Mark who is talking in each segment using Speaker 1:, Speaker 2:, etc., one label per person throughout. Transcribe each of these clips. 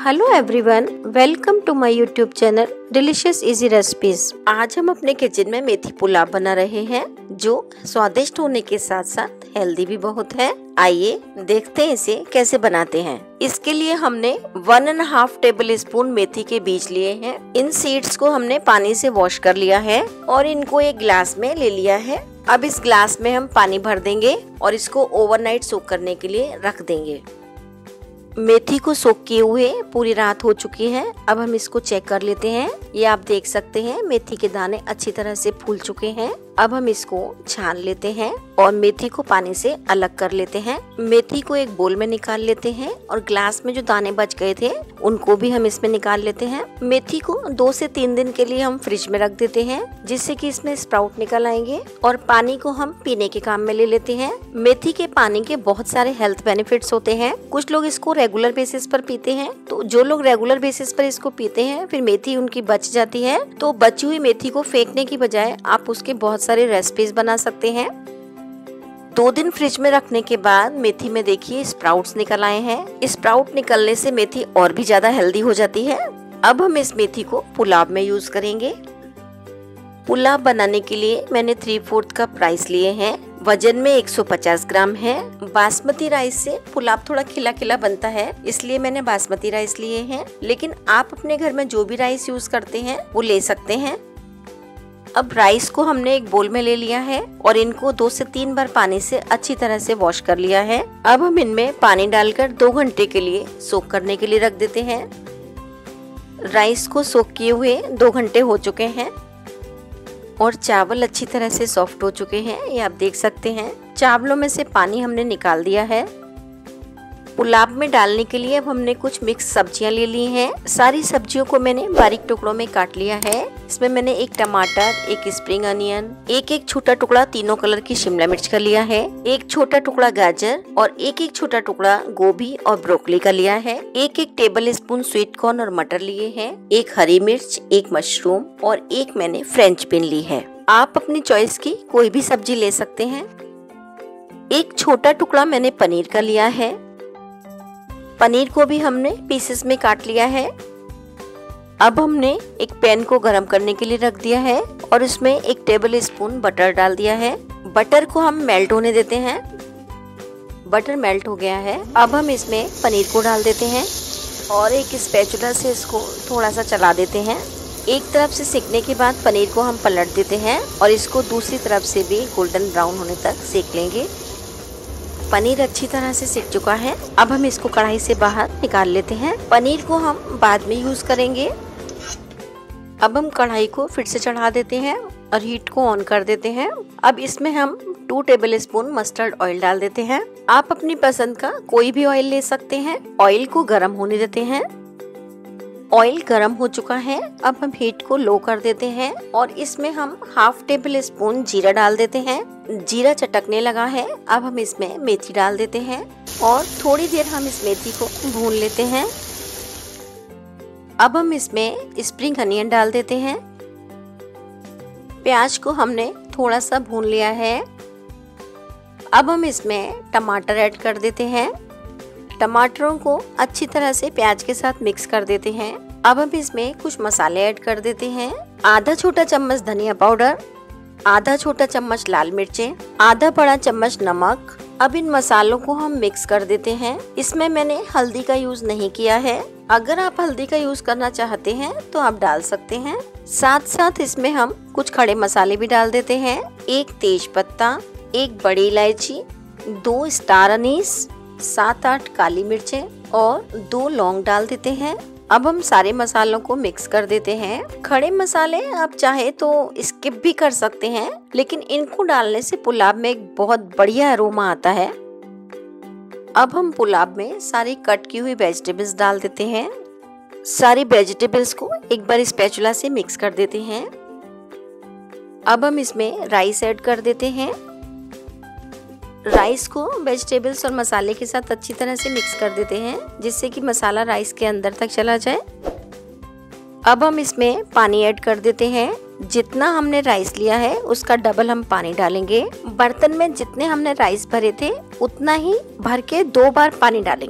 Speaker 1: Hello everyone, welcome to my YouTube channel delicious easy recipes. आज हम अपने kitchen में मेथी पुलाव बना रहे हैं जो स्वादिष्ट होने के साथ साथ हेल्दी भी बहुत है। आइए देखते हैं इसे कैसे बनाते हैं। इसके लिए हमने 1.5 टेबल स्पून मेथी के बीज लिए हैं। इन सीड्स को हमने पानी से वॉश कर लिया है और इनको एक ग्लास में ले लिया है। अब इस ग्लास में हम पानी भर देंगे और इसको ओवरनाइट सोक करने के लिए रख देंगे। मेथी को सोक किए हुए पूरी रात हो चुकी है। अब हम इसको चेक कर लेते हैं। ये आप देख सकते हैं मेथी के दाने अच्छी तरह से फूल चुके हैं। अब हम इसको छान लेते हैं और मेथी को पानी से अलग कर लेते हैं। मेथी को एक बोल में निकाल लेते हैं और ग्लास में जो दाने बच गए थे उनको भी हम इसमें निकाल लेते हैं। मेथी को 2 से 3 दिन के लिए हम फ्रिज में रख देते हैं जिससे कि इसमें स्प्राउट निकल आएंगे और पानी को हम पीने के काम में ले लेते हैं। मेथी के पानी के बहुत सारे हेल्थ बेनिफिट्स होते हैं। कुछ लोग इसको रेगुलर बेसिस पर पीते हैं, तो जो लोग रेगुलर बेसिस पर इसको पीते हैं फिर मेथी उनकी बच जाती है, तो बची हुई मेथी को फेंकने की बजाय आप उसके बहुत सारे रेसिपीज बना सकते हैं। 2 दिन फ्रिज में रखने के बाद मेथी में देखिए स्प्राउट्स निकल आए हैं। स्प्राउट निकलने से मेथी और भी ज्यादा हेल्दी हो जाती है। अब हम इस मेथी को पुलाव में यूज करेंगे। पुलाव बनाने के लिए मैंने 3/4 कप राइस लिए हैं। वजन में 150 ग्राम है। बासमती राइस से पुलाव थोड़ा खिला खिला बनता है, इसलिए मैंने बासमती राइस लिए हैं, लेकिन आप अपने घर में जो भी राइस यूज करते हैं वो ले सकते हैं। अब राइस को हमने एक बोल में ले लिया है और इनको 2 से 3 बार पानी से अच्छी तरह से वॉश कर लिया है। अब हम इनमें पानी डालकर 2 घंटे के लिए सोक करने के लिए रख देते हैं। राइस को सोक किए हुए 2 घंटे हो चुके हैं और चावल अच्छी तरह से सॉफ्ट हो चुके हैं। ये आप देख सकते हैं। चावलों में से पानी हमने निकाल दिया है। पुलाव में डालने के लिए अब हमने कुछ मिक्स सब्जियां ले ली हैं। सारी सब्जियों को मैंने बारीक टुकड़ों में काट लिया है। इसमें मैंने एक टमाटर, एक स्प्रिंग अनियन, एक छोटा टुकड़ा तीनों कलर की शिमला मिर्च का लिया है, एक छोटा टुकड़ा गाजर और एक छोटा टुकड़ा गोभी और ब्रोकली का लिया है। एक टेबल स्पून स्वीट कॉर्न और मटर लिए हैं, एक हरी मिर्च, एक मशरूम और एक मैंने फ्रेंच बीन ली है। आप अपनी चॉइस की कोई भी सब्जी ले सकते हैं। एक छोटा टुकड़ा मैंने पनीर का लिया है। पनीर को भी हमने पीसेस में काट लिया है। अब हमने एक पैन को गरम करने के लिए रख दिया है और इसमें 1 टेबल स्पून बटर डाल दिया है। बटर को हम मेल्ट होने देते हैं। बटर मेल्ट हो गया है। अब हम इसमें पनीर को डाल देते हैं और एक स्पैचुला से इसको थोड़ा सा चला देते हैं। एक तरफ से सिकने के बाद पनीर को हम पलट देते हैं और इसको दूसरी तरफ से भी गोल्डन ब्राउन होने तक सेक लेंगे। पनीर अच्छी तरह से सिक चुका है। अब हम इसको कढ़ाई से बाहर निकाल लेते हैं। पनीर को हम बाद में यूज करेंगे। अब हम कढ़ाई को फिर से चढ़ा देते हैं और हीट को ऑन कर देते हैं। अब इसमें हम 2 टेबल स्पून मस्टर्ड ऑयल डाल देते हैं। आप अपनी पसंद का कोई भी ऑयल ले सकते हैं। ऑयल को गर्म होने देते हैं। ऑयल गर्म हो चुका है। अब हम हीट को लो कर देते हैं और इसमें हम 1/2 टेबल स्पून जीरा डाल देते हैं। जीरा चटकने लगा है। अब हम इसमें मेथी डाल देते हैं और थोड़ी देर हम इस मेथी को भून लेते हैं। अब हम इसमें स्प्रिंग अनियन डाल देते हैं। प्याज को हमने थोड़ा सा भून लिया है। अब हम इसमें टमाटर ऐड कर देते हैं। टमाटरों को अच्छी तरह से प्याज के साथ मिक्स कर देते हैं। अब हम इसमें कुछ मसाले ऐड कर देते हैं। आधा छोटा चम्मच धनिया पाउडर, आधा छोटा चम्मच लाल मिर्चें, आधा बड़ा चम्मच नमक। अब इन मसालों को हम मिक्स कर देते हैं। इसमें मैंने हल्दी का यूज नहीं किया है। अगर आप हल्दी का यूज करना चाहते हैं तो आप डाल सकते हैं। साथ साथ इसमें हम कुछ खड़े मसाले भी डाल देते हैं। 1 तेज पत्ता, 1 बड़ी इलायची, 2 स्टार अनीस, 7-8 काली मिर्चें और 2 लौंग डाल देते हैं। अब हम सारे मसालों को मिक्स कर देते हैं। खड़े मसाले आप चाहे तो स्किप भी कर सकते हैं, लेकिन इनको डालने से पुलाव में एक बहुत बढ़िया अरोमा आता है। अब हम पुलाव में सारी कट की हुई वेजिटेबल्स डाल देते हैं। सारी वेजिटेबल्स को एक बार स्पैचुला से मिक्स कर देते हैं। अब हम इसमें राइस ऐड कर देते हैं। राइस को वेजिटेबल्स और मसाले के साथ अच्छी तरह से मिक्स कर देते हैं जिससे कि मसाला राइस के अंदर तक चला जाए। अब हम इसमें पानी ऐड कर देते हैं। जितना हमने राइस लिया है उसका डबल हम पानी डालेंगे। बर्तन में जितने हमने राइस भरे थे उतना ही भर के 2 बार पानी डालेंगे।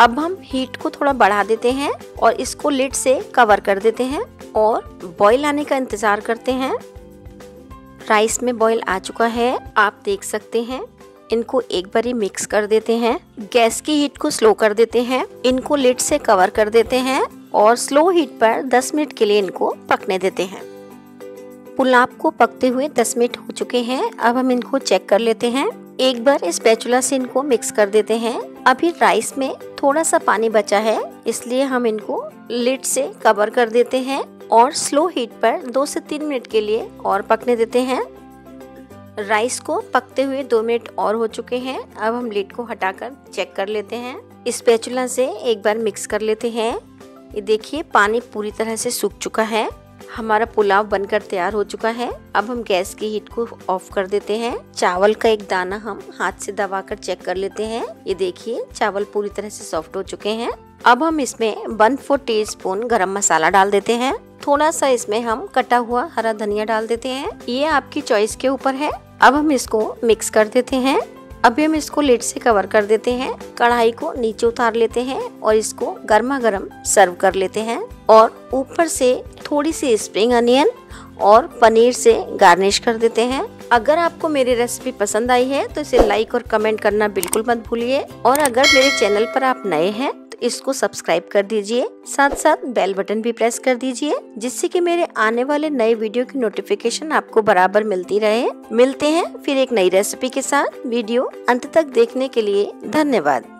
Speaker 1: अब हम हीट को थोड़ा बढ़ा देते हैं और इसको लिड से कवर कर देते हैं और बॉईल आने का इंतजार करते हैं। राइस में बॉईल आ चुका है, आप देख सकते हैं। इनको एक बारी मिक्स कर देते हैं। गैस की हीट को स्लो कर देते हैं। इनको लिड से कवर कर देते हैं और स्लो हीट पर 10 मिनट के लिए इनको पकने देते हैं। पुलाव को पकते हुए 10 मिनट हो चुके हैं। अब हम इनको चेक कर लेते हैं। एक बार इस स्पैचुला से इनको मिक्स कर देते हैं। अभी राइस में थोड़ा सा पानी बचा है, इसलिए हम इनको लिड से कवर कर देते हैं और स्लो हीट पर 2 से 3 मिनट के लिए और पकने देते हैं। राइस को पकते हुए 2 मिनट और हो चुके हैं। अब हम लिड को हटाकर चेक कर लेते हैं। स्पैचुला से एक बार मिक्स कर लेते हैं। ये देखिए पानी पूरी तरह से सूख चुका है। हमारा पुलाव बनकर तैयार हो चुका है। अब हम गैस की हीट को ऑफ कर देते हैं। चावल का एक दाना हम हाथ से दबाकर चेक कर लेते हैं। ये देखिए चावल पूरी तरह से सॉफ्ट हो चुके हैं। अब हम इसमें 1/4 टीस्पून गरम मसाला डाल देते हैं। थोड़ा सा इसमें हम कटा हुआ हरा धनिया डाल देते हैं। ये आपकी चॉइस के ऊपर है। अब हम इसको मिक्स कर देते हैं। अभी हम इसको लिड से कवर कर देते हैं। कढ़ाई को नीचे उतार लेते हैं और इसको गर्मा गर्म सर्व कर लेते हैं और ऊपर से थोड़ी सी स्प्रिंग अनियन और पनीर से गार्निश कर देते हैं। अगर आपको मेरी रेसिपी पसंद आई है तो इसे लाइक और कमेंट करना बिल्कुल मत भूलिए और अगर मेरे चैनल पर आप नए हैं तो इसको सब्सक्राइब कर दीजिए। साथ साथ बेल बटन भी प्रेस कर दीजिए, जिससे कि मेरे आने वाले नए वीडियो की नोटिफिकेशन आपको बराबर मिलती रहे। मिलते हैं फिर एक नई रेसिपी के साथ। वीडियो अंत तक देखने के लिए धन्यवाद।